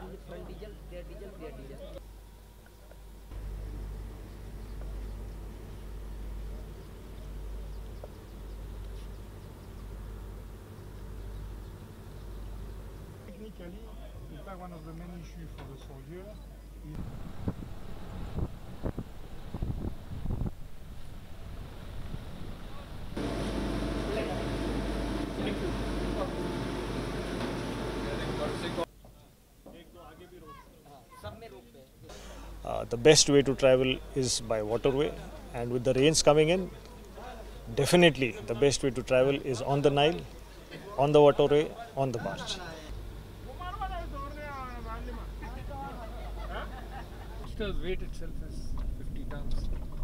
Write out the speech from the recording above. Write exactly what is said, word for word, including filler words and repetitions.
one with front diesel, rear diesel, rear diesel. Technically, in fact, one of the main issues for the soldier is Uh, the best way to travel is by waterway, and with the rains coming in, definitely the best way to travel is on the Nile, on the waterway, on the barge. Weight itself is fifty tons.